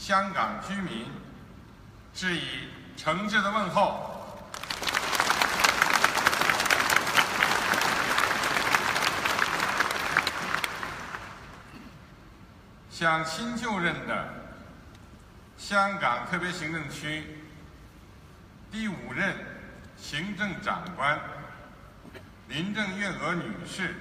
香港居民致以诚挚的问候。向新就任的香港特别行政区第5任行政长官林郑月娥女士，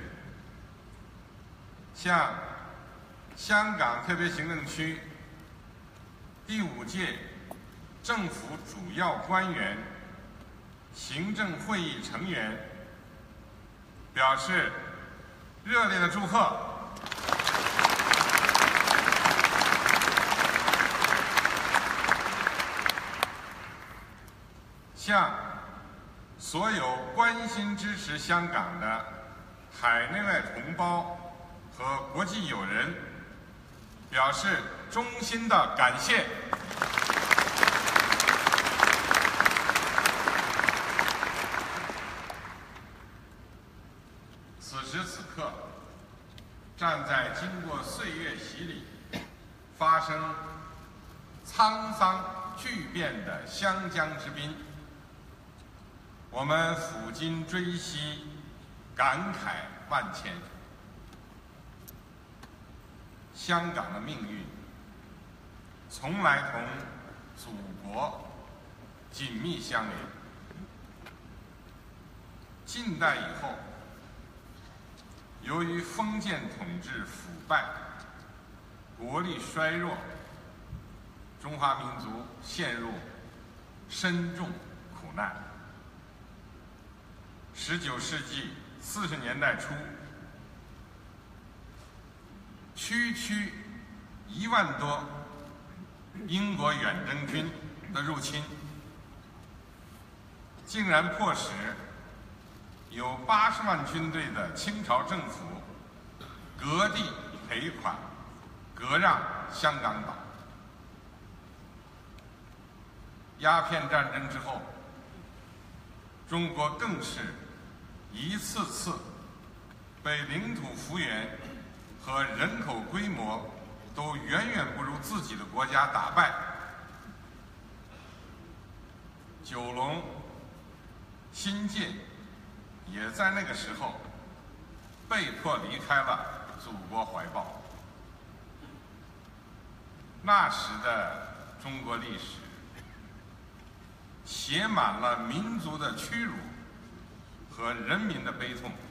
向香港特别行政区第5届政府主要官员、行政会议成员表示热烈的祝贺。向所有关心支持香港的海内外同胞和国际友人表示衷心的感谢。此时此刻，站在经过岁月洗礼、发生沧桑巨变的湘江之滨，我们抚今追昔，感慨万千。香港的命运从来同祖国紧密相连。近代以后，由于封建统治腐败、国力衰弱，中华民族陷入深重苦难。19世纪40年代初，区1万多英国远征军的入侵，竟然迫使有80万军队的清朝政府割地赔款，割让香港岛。鸦片战争之后，中国更是一次次被领土幅员和人口规模都远远不如自己的国家打败。九龙、新界也在那个时候被迫离开了祖国怀抱。那时的中国历史写满了民族的屈辱和人民的悲痛。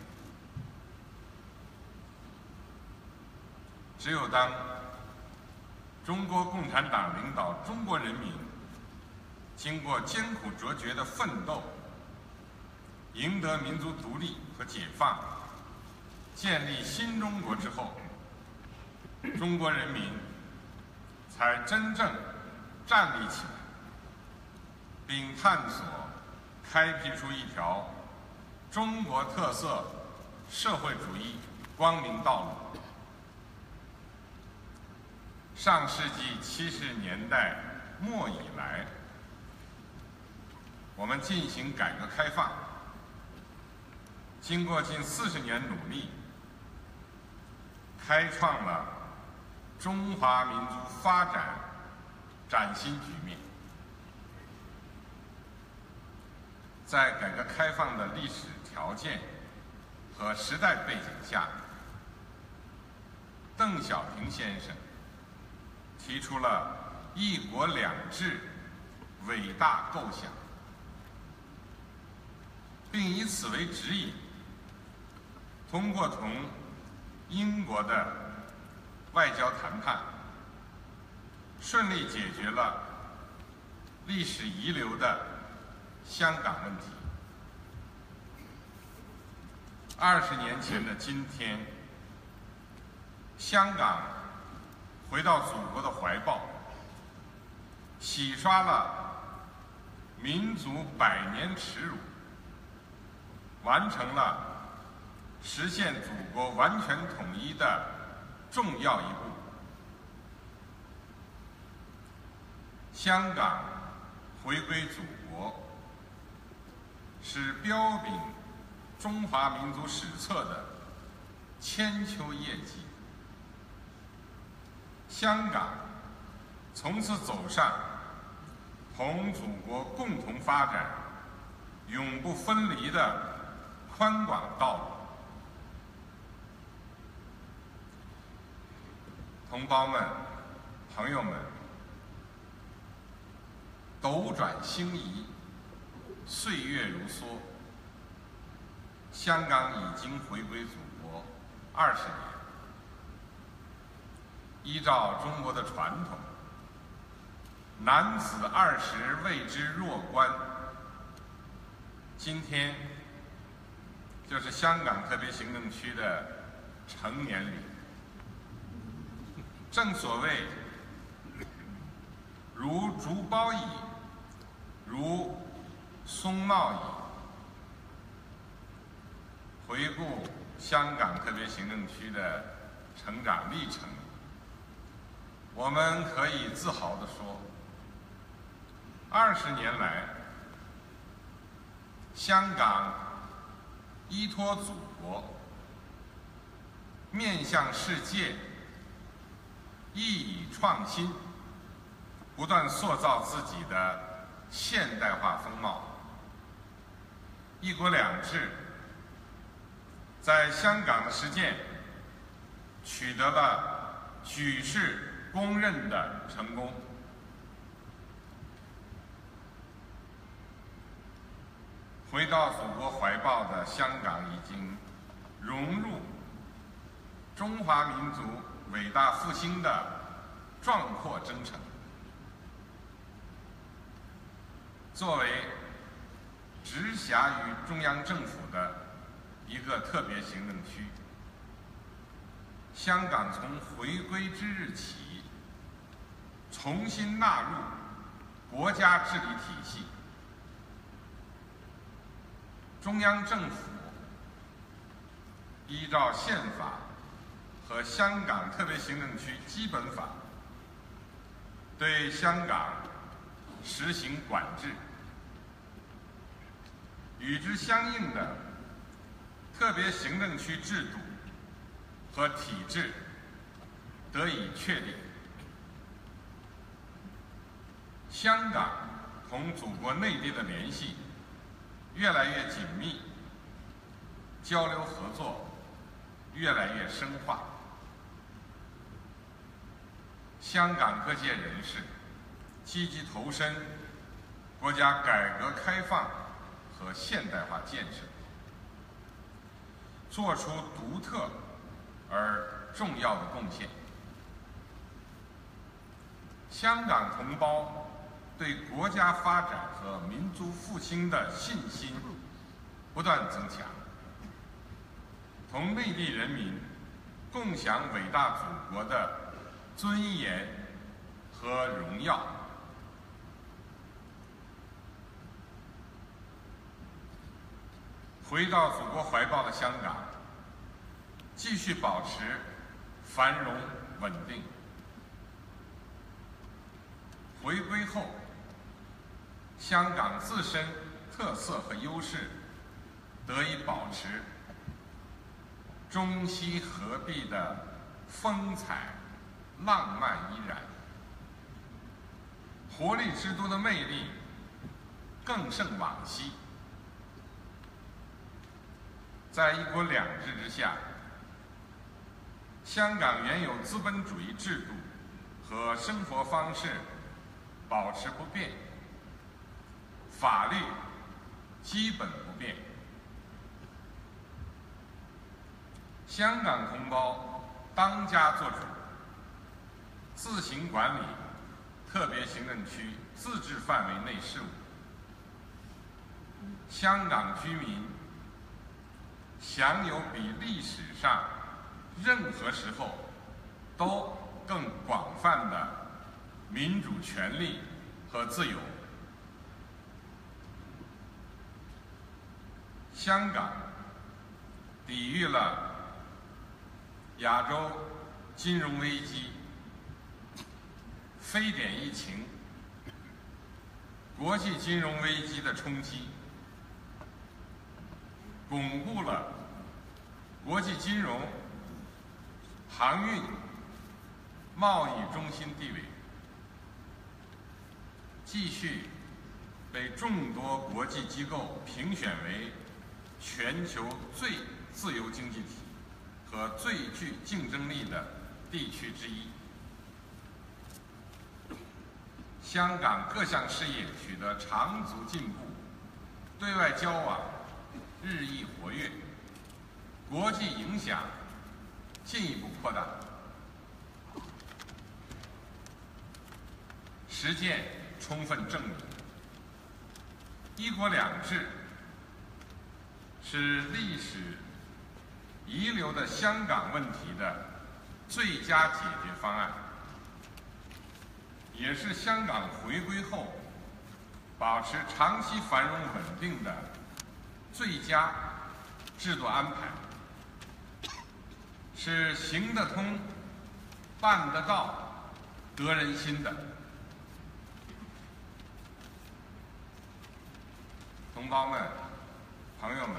只有当中国共产党领导中国人民经过艰苦卓绝的奋斗，赢得民族独立和解放，建立新中国之后，中国人民才真正站立起来，并探索开辟出一条中国特色社会主义光明道路。上世纪70年代末以来，我们进行改革开放，经过近40年努力，开创了中华民族发展崭新局面。在改革开放的历史条件和时代背景下，邓小平先生提出了“一国两制”伟大构想，并以此为指引，通过同英国的外交谈判，顺利解决了历史遗留的香港问题。20年前的今天，香港回到祖国的怀抱，洗刷了民族100年耻辱，完成了实现祖国完全统一的重要一步。香港回归祖国，是标炳中华民族史册的千秋业绩。香港从此走上同祖国共同发展、永不分离的宽广道路。同胞们、朋友们，斗转星移，岁月如梭，香港已经回归祖国20年。依照中国的传统，男子20谓之弱冠。今天就是香港特别行政区的成年礼。正所谓如竹苞矣，如松茂矣。回顾香港特别行政区的成长历程，我们可以自豪地说，20年来，香港依托祖国，面向世界，熠熠创新，不断塑造自己的现代化风貌。一国两制在香港的实践取得了举世公认的成功。回到祖国怀抱的香港已经融入中华民族伟大复兴的壮阔征程。作为直辖于中央政府的一个特别行政区，香港从回归之日起，重新纳入国家治理体系。中央政府依照宪法和香港特别行政区基本法，对香港实行管制。与之相应的特别行政区制度和体制得以确立。香港同祖国内地的联系越来越紧密，交流合作越来越深化。香港各界人士积极投身国家改革开放和现代化建设，做出独特而重要的贡献。香港同胞对国家发展和民族复兴的信心不断增强，同内地人民共享伟大祖国的尊严和荣耀。回到祖国怀抱的香港，继续保持繁荣稳定。回归后，香港自身特色和优势得以保持，中西合璧的风采浪漫依然，活力之都的魅力更胜往昔。在一国两制之下，香港原有资本主义制度和生活方式保持不变，法律基本不变。香港同胞当家作主，自行管理特别行政区自治范围内事务。香港居民享有比历史上任何时候都更广泛的民主权利和自由。香港抵御了亚洲金融危机、非典疫情、国际金融危机的冲击，巩固了国际金融、航运、贸易中心地位， 继续被众多国际机构评选为全球最自由经济体和最具竞争力的地区之一。香港各项事业取得长足进步，对外交往日益活跃，国际影响进一步扩大。实践充分证明，一国两制是历史遗留的香港问题的最佳解决方案，也是香港回归后保持长期繁荣稳定的最佳制度安排，是行得通、办得到、得人心的。同胞们、朋友们，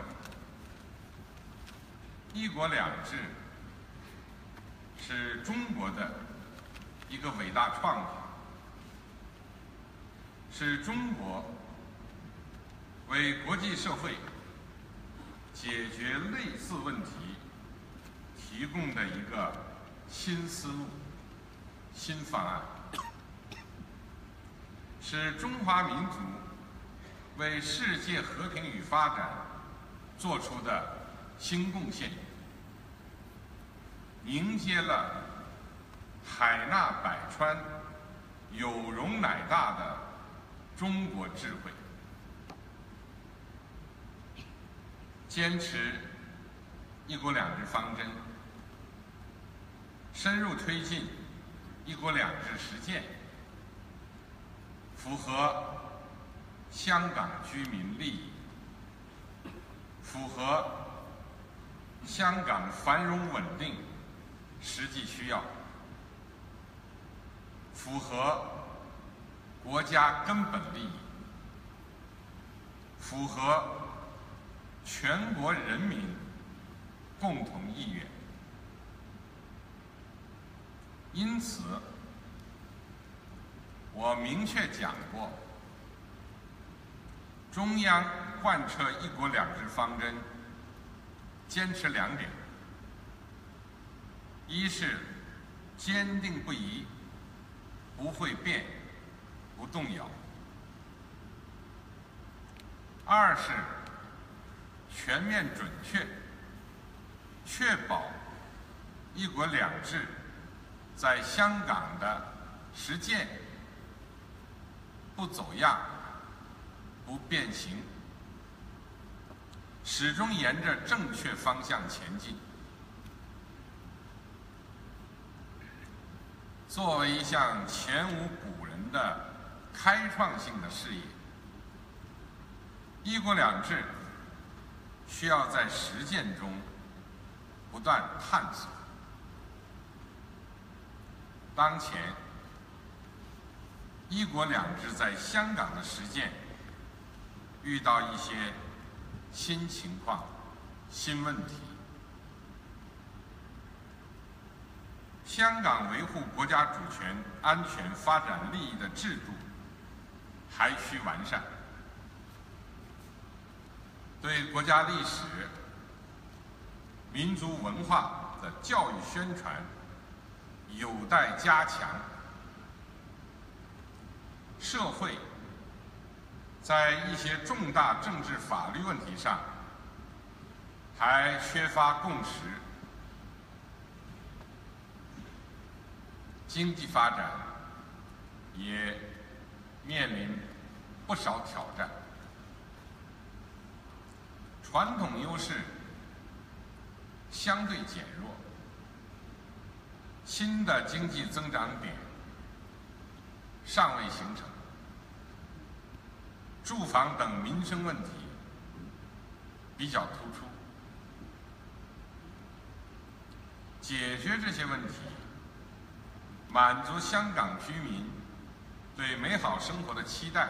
一国两制是中国的一个伟大创举，是中国为国际社会解决类似问题提供的一个新思路、新方案，是中华民族为世界和平与发展做出的新贡献，凝结了海纳百川、有容乃大的中国智慧，坚持一国两制方针，深入推进一国两制实践，符合香港居民利益，符合香港繁荣稳定实际需要，符合国家根本利益，符合全国人民共同意愿。因此，我明确讲过，中央贯彻一国两制方针，坚持两点：一是坚定不移，不会变，不动摇；二是全面准确，确保一国两制在香港的实践不走样、不变形，始终沿着正确方向前进。作为一项前无古人的开创性的事业，一国两制需要在实践中不断探索。当前，一国两制在香港的实践遇到一些新情况、新问题。香港维护国家主权、安全、发展利益的制度还需完善，对国家历史、民族文化的教育宣传有待加强。社会在一些重大政治法律问题上还缺乏共识，经济发展也面临不少挑战，传统优势相对减弱，新的经济增长点尚未形成，住房等民生问题比较突出。解决这些问题，满足香港居民对美好生活的期待，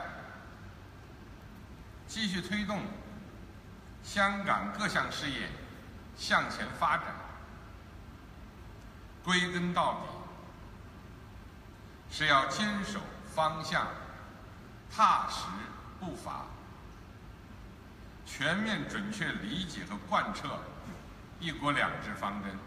继续推动香港各项事业向前发展，归根到底是要坚守方向、 踏实不法，全面准确理解和贯彻“一国两制”方针。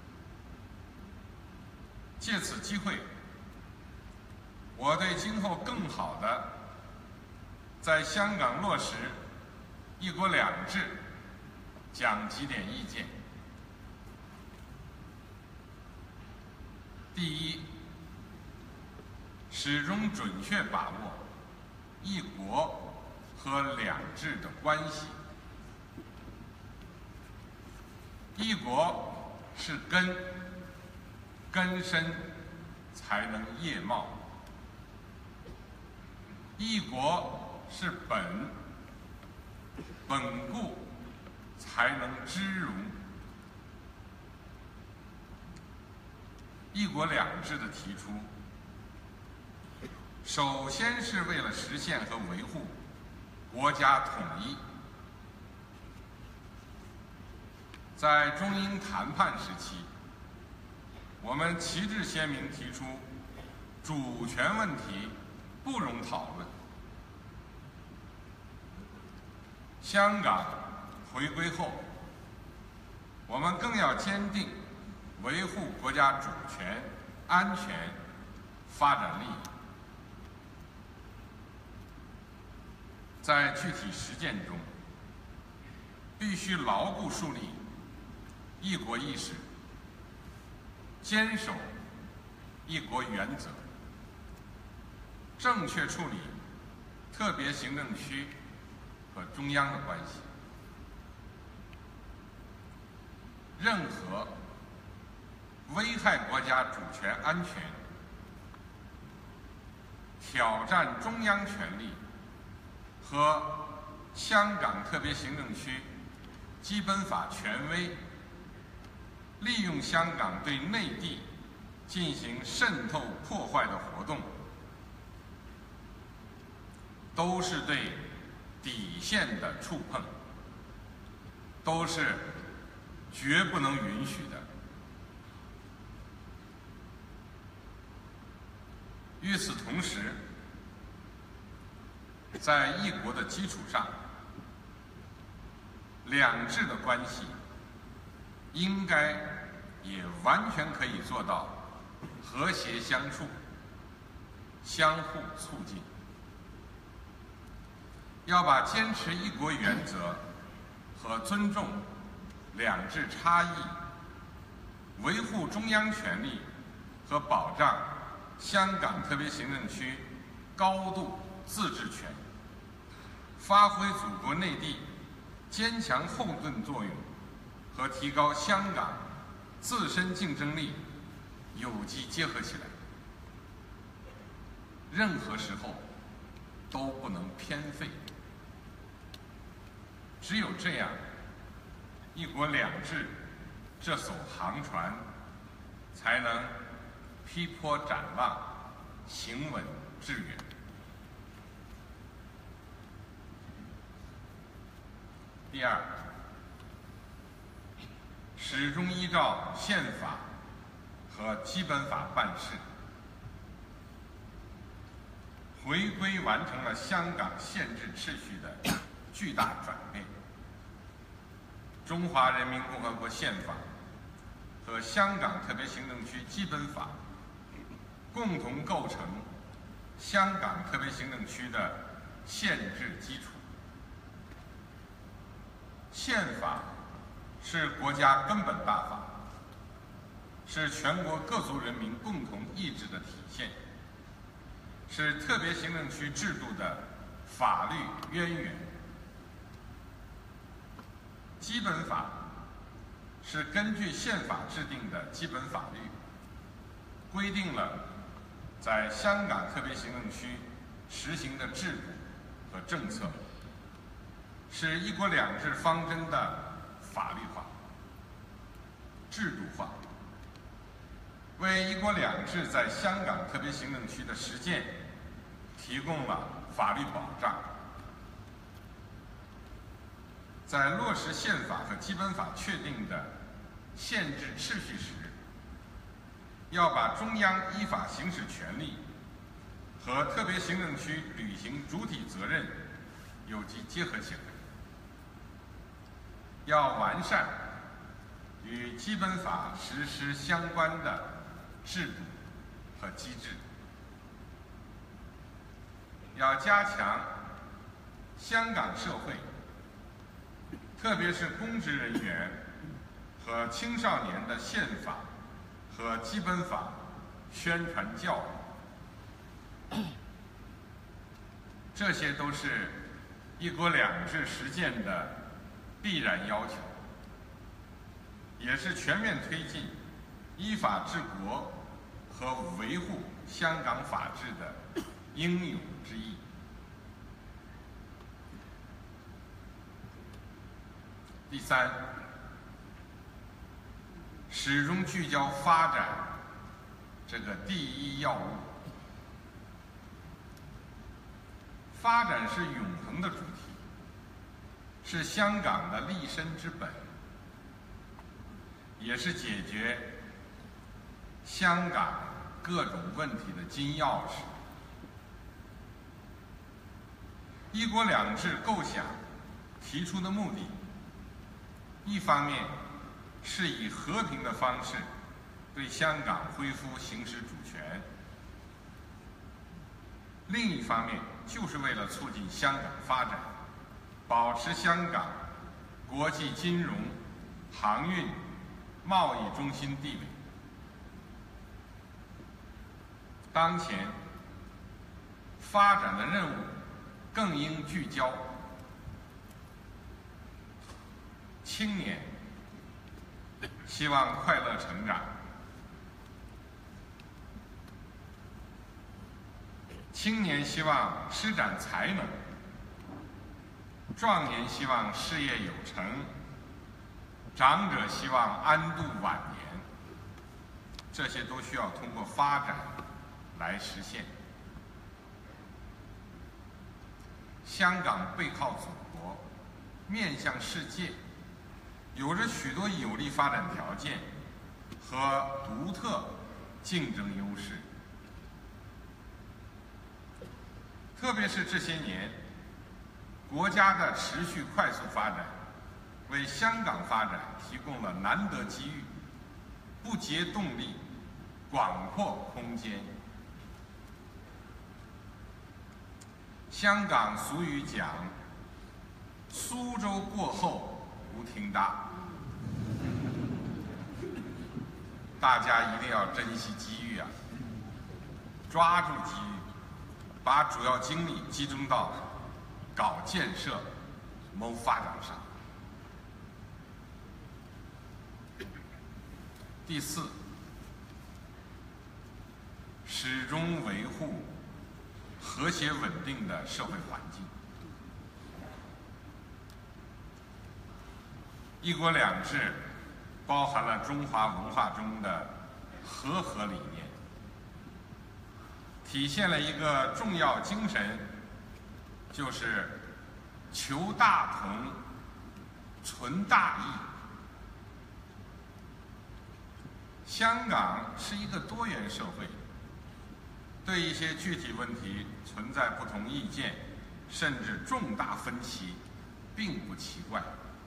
借此机会，我对今后更好的在香港落实“一国两制”讲几点意见。第一，始终准确把握“一国”和“两制”的关系。一国是根，根深才能叶茂；一国是本，本固才能枝荣。一国两制的提出，首先是为了实现和维护国家统一。在中英谈判时期，我们旗帜鲜明提出，主权问题不容讨论。香港回归后，我们更要坚定维护国家主权、安全、发展利益。在具体实践中，必须牢固树立一国意识，坚守一国原则，正确处理特别行政区和中央的关系。任何危害国家主权安全、挑战中央权力和香港特别行政区基本法权威，利用香港对内地进行渗透破坏的活动，都是对底线的触碰，都是绝不能允许的。与此同时，在一国的基础上，两制的关系应该也完全可以做到和谐相处、相互促进。要把坚持一国原则和尊重两制差异，维护中央权力和保障香港特别行政区高度自治权，发挥祖国内地坚强后盾作用和提高香港自身竞争力有机结合起来，任何时候都不能偏废。只有这样，一国两制这艘航船才能劈波斩浪，行稳致远。第二，始终依照宪法和基本法办事，回归完成了香港宪制秩序的巨大转变。中华人民共和国宪法和香港特别行政区基本法共同构成香港特别行政区的宪制基础。宪法是国家根本大法，是全国各族人民共同意志的体现，是特别行政区制度的法律渊源。基本法是根据宪法制定的基本法律，规定了在香港特别行政区实行的制度和政策，是一国两制方针的法律化、制度化，为一国两制在香港特别行政区的实践提供了法律保障。在落实宪法和基本法确定的宪制秩序时，要把中央依法行使权力和特别行政区履行主体责任有机结合起来，要完善与基本法实施相关的制度和机制，要加强香港社会，特别是公职人员和青少年的宪法和基本法宣传教育，这些都是“一国两制”实践的必然要求，也是全面推进依法治国和维护香港法治的应有之义。第三，始终聚焦发展这个第一要务。发展是永恒的主题，是香港的立身之本，也是解决香港各种问题的金钥匙。一国两制构想提出的目的，一方面是以和平的方式对香港恢复行使主权，另一方面就是为了促进香港发展，保持香港国际金融、航运、贸易中心地位。当前发展的任务更应聚焦青年希望快乐成长，青年希望施展才能，壮年希望事业有成，长者希望安度晚年，这些都需要通过发展来实现。香港背靠祖国，面向世界，有着许多有利发展条件和独特竞争优势。特别是这些年，国家的持续快速发展，为香港发展提供了难得机遇、不竭动力、广阔空间。香港俗语讲：“苏州过后无艇搭”，大家一定要珍惜机遇啊，抓住机遇，把主要精力集中到搞建设、谋发展上。第四，始终维护和谐稳定的社会环境。一国两制包含了中华文化中的和合理念，体现了一个重要精神，就是求大同、存大义。香港是一个多元社会，对一些具体问题存在不同意见，甚至重大分歧，并不奇怪。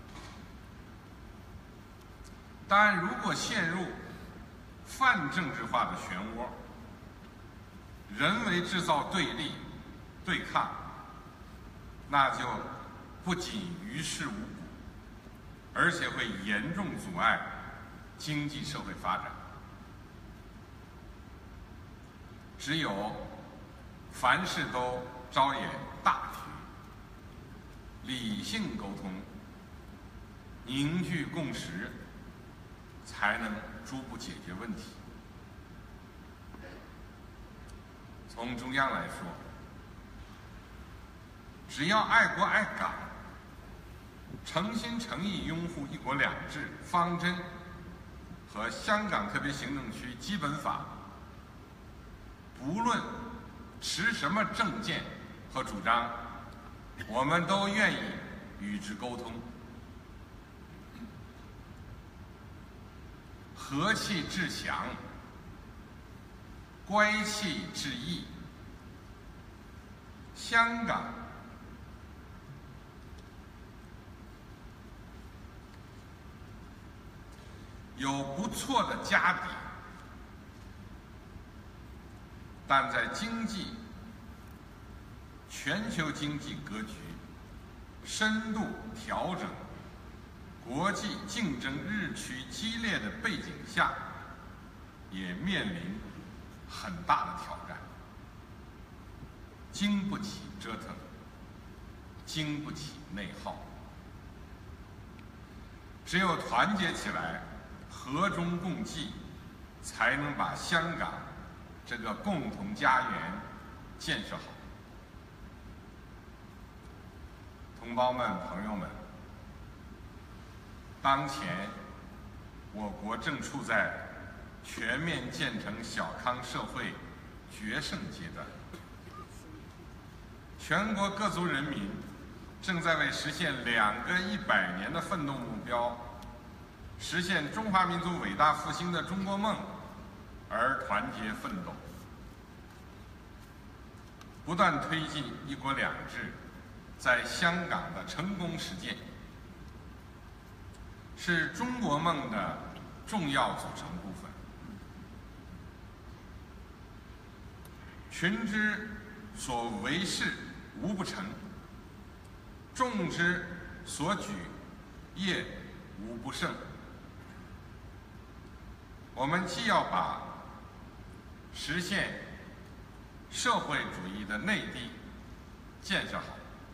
但如果陷入泛政治化的漩涡，人为制造对立、对抗，那就不仅于事无补，而且会严重阻碍经济社会发展。只有凡事都着眼大局，理性沟通，凝聚共识，才能逐步解决问题。从中央来说，只要爱国爱港，诚心诚意拥护一国两制方针和香港特别行政区基本法，不论持什么政见和主张，我们都愿意与之沟通。和气致祥，乖气致义， 香港有不错的家底，但在经济、全球经济格局深度调整、国际竞争日趋激烈的背景下，也面临很大的挑战，经不起折腾，经不起内耗。只有团结起来，和衷共济，才能把香港这个共同家园建设好。同胞们、朋友们，当前我国正处在全面建成小康社会决胜阶段，全国各族人民正在为实现2个100年的奋斗目标，实现中华民族伟大复兴的中国梦而团结奋斗，不断推进“一国两制”在香港的成功实践，是中国梦的重要组成部分。群之所为事无不成，众之所举业无不胜。我们既要把实现社会主义的内地建设好，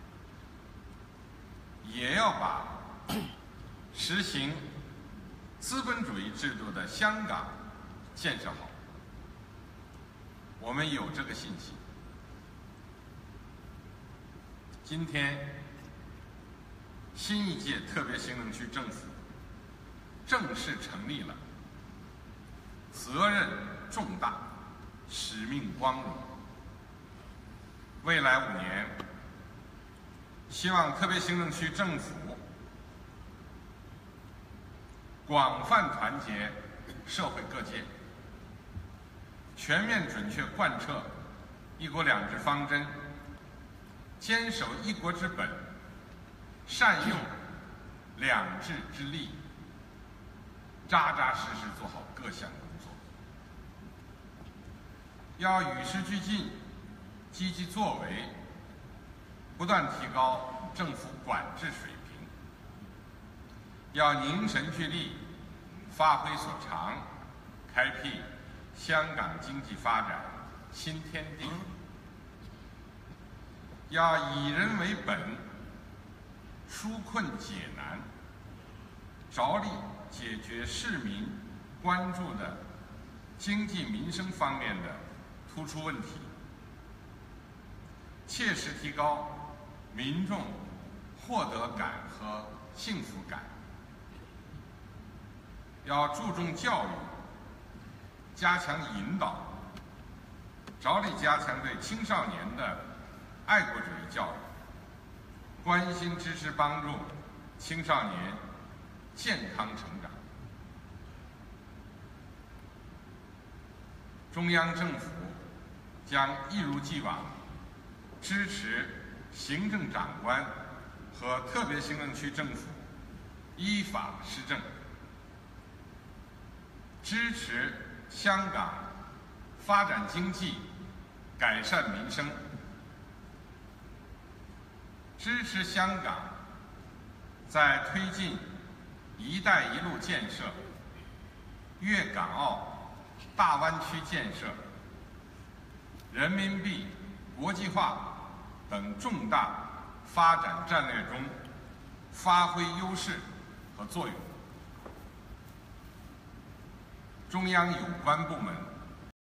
也要把实行资本主义制度的香港建设好。我们有这个信心。今天，新一届特别行政区政府正式成立了，责任重大，使命光荣。未来5年，希望特别行政区政府广泛团结社会各界，全面准确贯彻“一国两制”方针，坚守一国之本，善用两制之力，扎扎实实做好各项工作。要与时俱进，积极作为，不断提高政府管制水平。要凝神聚力，发挥所长，开辟香港经济发展新天地。要以人为本，纾困解难，着力解决市民关注的经济民生方面的突出问题，切实提高民众获得感和幸福感。要注重教育，加强引导，着力加强对青少年的爱国主义教育，关心支持帮助青少年健康成长。中央政府将一如既往支持行政长官和特别行政区政府依法施政，支持香港发展经济、改善民生，支持香港在推进“一带一路”建设、粤港澳大湾区建设、人民币国际化等重大发展战略中发挥优势和作用。中央有关部门